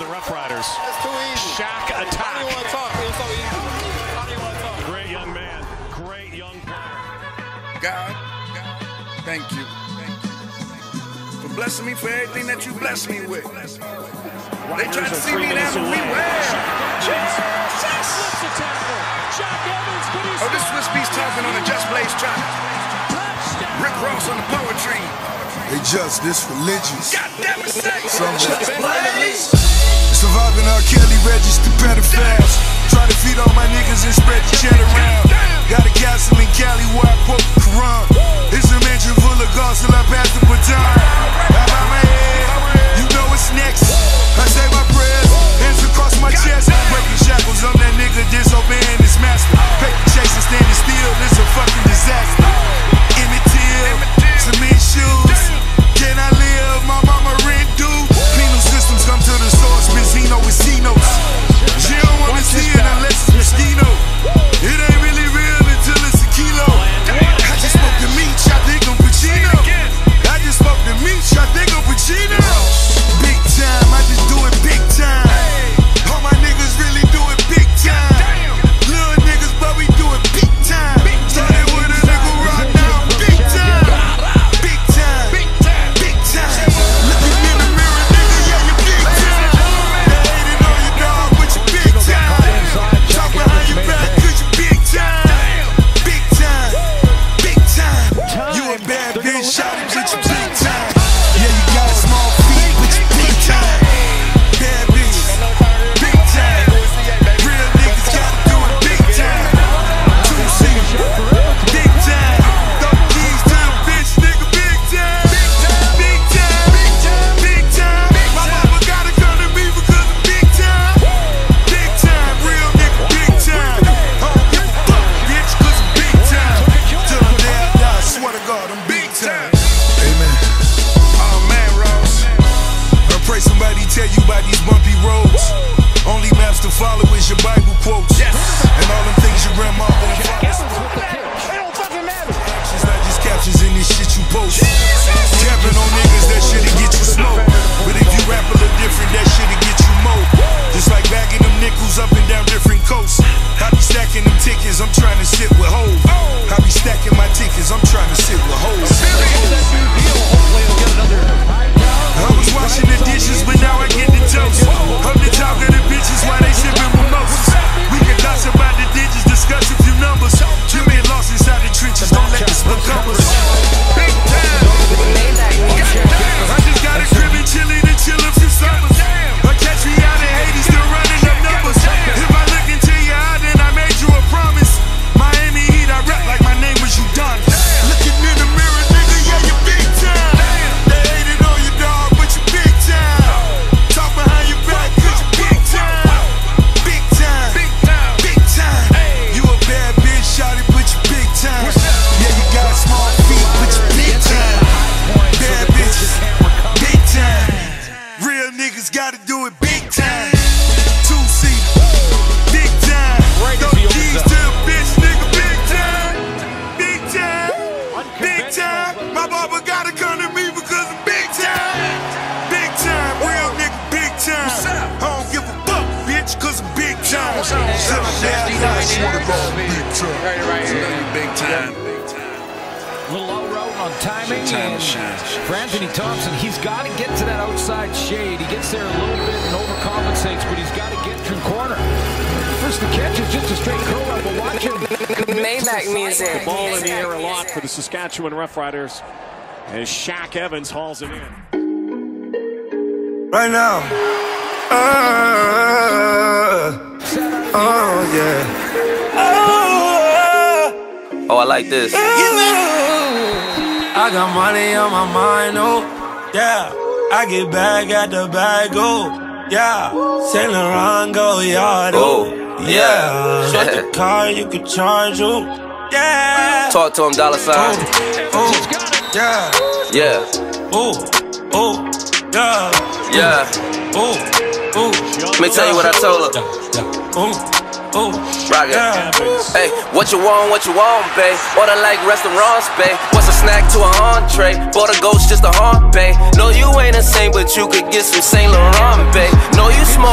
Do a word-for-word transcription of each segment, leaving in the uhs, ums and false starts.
the Rough Riders. That's too easy. Shaq attack. How do you want to talk? It was so easy. How do you want to talk? Great young man. Great young player. God, God, thank you. Thank you. For blessing me for everything that you blessed me with. They tried to see me down and we Oh, this Swiss Beast talking on the Just Blaze track. Rick Ross on the poetry. They just this religious. God damn it, say. Just Blaze. Surviving R. Kelly registered pedophiles. Try to feed all my niggas and spread the chat around. Got a castle in Cali where I quote the Quran. It's a mansion full of gods till I pass the baton. I bow my head, you know what's next. I say my prayers, hands across my chest. Breaking shackles, I'm that nigga disobeying his master. Paper chasing, standing still, it's a fucking disaster. Emmett Till, cement shoes. Can I live? My mama rent due. Penal systems come to the source. Benzino with C-notes. She don't wanna see it unless it's mosquito. It ain't really real until it's a kilo. I just spoke to Meech, I think I'm Pacino. I just spoke to Meech, I think I'm Pacino. Big time, I just do it big time. All my niggas really do it big time. Little niggas, but we do it big time. Started with a nigga rock now, big time. Big time, big time, big time. Looking in the mirror, nigga, yeah, you big time. They hating on your dog, but you big time. Talk behind your back, cause you big time. Big time, big time. You a bad bitch, shot him, but you big time. Yeah, you got small feet, but you big time. Bad bitch, big time. Real niggas gotta do it big time. Two C, big time. Throw keys to the bitch, nigga, big time. Big time, big time, big time. My mama gotta come to me because of big time. Big time, real nigga, big time. I don't give a fuck, bitch, cause I'm big time. Till the day I die, I swear to God, I'm big time. Amen. Oh man, Ross. I pray somebody tell you about these bumpy roads. Only maps to follow is your Bible quotes. Yes. And all them things your grandma won't follow. It don't fucking matter. Actions not just captions in this shit you post. Capping on niggas, that shit'll get you smoked. But if you rap a little different, that shit'll get you mowed. Just like bagging them nickels up and down different coasts. I be stacking them tickets, I'm trying to sit with hoes. I be stacking my tickets, I'm trying to sit with hoes. I was washing the dishes, but now I get the toast. I'm the talk of the bitches while they sipping mimosas. We can gossip about the digits, discuss a few numbers. You get lost inside the trenches, don't let this become us. Big time. I just got a crib and chillin' and chill a few summers. I catch me out in Haiti, still running up numbers. If I look into your eye, then I made you a promise. Miami Heat, I rap like my name was Udonis. Looking in the mirror, nigga, yeah, you big time. They hating on your dog, but you big time. Talk behind your back, cause you big time. Big time, big time, big time. You a bad bitch, shawty, but you big time. Yeah, you got small feet, but you big time. Bad bitches, big time. Real niggas gotta do it big time. Two C, big time. Throw keys to the bitch, nigga, big time. Big time, big time. My barber gotta come to me because I'm big time. Big time, real nigga, big time. I don't give a fuck, bitch, cause I'm big time. Till I'm dead, I swear to God, I'm big time. Right here. Big time. Little low road on timing, Shine, and shine, for Anthony Thompson, he's got to get to that outside shade. He gets there a little bit and overcompensates, but he's got to get through corner. First the catch is just a straight curl up, but watch him. Maybach music. The ball in the air a lot for the Saskatchewan Rough Riders as Shaq Evans hauls it in. Right now. Uh, oh, yeah. Oh, I like this. I got money on my mind, oh, yeah. I get bag at the bag, oh, yeah. Saint Laurent go yard, oh, yeah. Shut the car, you can charge, oh, yeah. Talk to him, dollar sign. Oh, oh, yeah. Yeah. Oh, oh, yeah. Yeah. Oh, oh. Let me tell you what I told her. Oh, oh. Rock it. Yeah. Hey, what you want, what you want, babe? Order like restaurants, babe. What's a snack to an entree? Bought a ghost just a haunt, babe. No, you ain't the same, but you could get some Saint Laurent, babe. No, you smoke.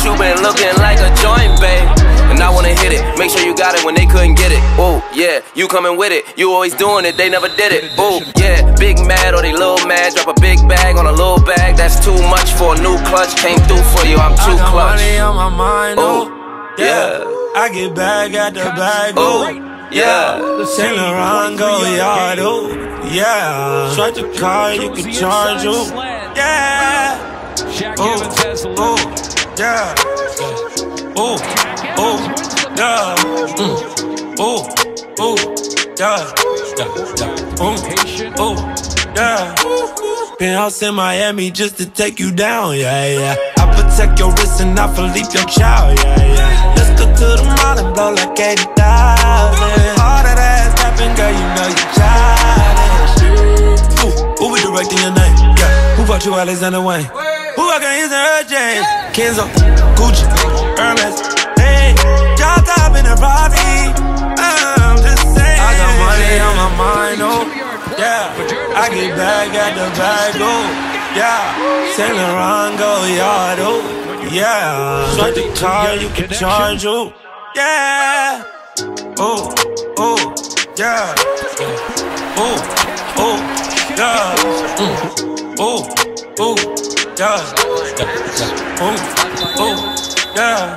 you been looking like a joint, babe. And I wanna hit it, make sure you got it when they couldn't get it. Oh, yeah, you coming with it, you always doing it, they never did it. Oh, yeah, big mad or they little mad, drop a big bag on a little bag. That's too much for a new clutch, came through for you, I'm too I got clutch. money on my mind, oh, yeah. yeah. I get bag at the bag, oh, yeah. Saint Laurent go yard, oh, yeah. Swipe the card, you can charge, oh, yeah. Oh, oh, yeah. Oh, oh, yeah. Mm. Oh, oh, yeah. Oh, oh, yeah. Penthouse in Miami just to take you down, yeah, yeah. I protect your wrist and I Philippe your child, yeah, yeah. Let's go to the mall and blow like eighty thousand. All that ass tapping, girl, you know you childish. Ooh, who be directing your name? Yeah. Who bought you Alexander Wayne? Who I can use in her James? Kenzo, Gucci, Hermes. Hey, y'all top in the party. I'm just saying. I got money on my mind, oh, yeah. I get back at the bag, oh, yeah. Saint Laurent go yard, oh, yeah. Swipe the card, you can charge, oh, yeah. Oh, oh, yeah. Oh, oh, yeah. Mm. Oh, oh, yeah. Oh, oh, yeah.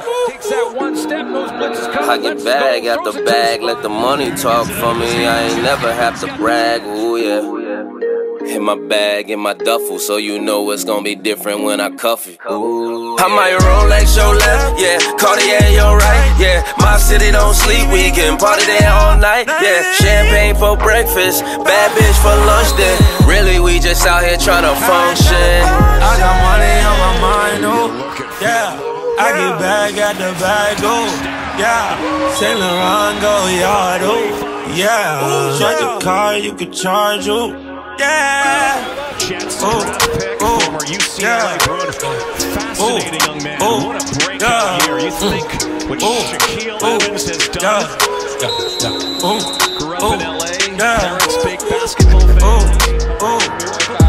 I get bag after bag, let the money talk for me. I ain't never have to brag, ooh yeah. In my bag, in my duffel, so you know it's gonna be different when I cuff it. Ooh, I might Rolex your left, yeah. Cartier your right, yeah. My city don't sleep, we can party there all night, yeah. Champagne for breakfast, bad bitch for lunch, then. Really, we just out here trying to function. I got money on my mind, oh, yeah. I get back at the bag, oh, yeah. Saint Laurent go yard, oh, yeah. Swipe the card, you can charge, oh, yeah. Oh, oh, yeah. Fascinating young man. Oh, what a breakout yeah. here. You think what Oh, Shaquille oh, Evans has done? yeah. Yeah. Oh, Grew up oh, in L A. yeah. Parents big basketball fans. Oh, oh,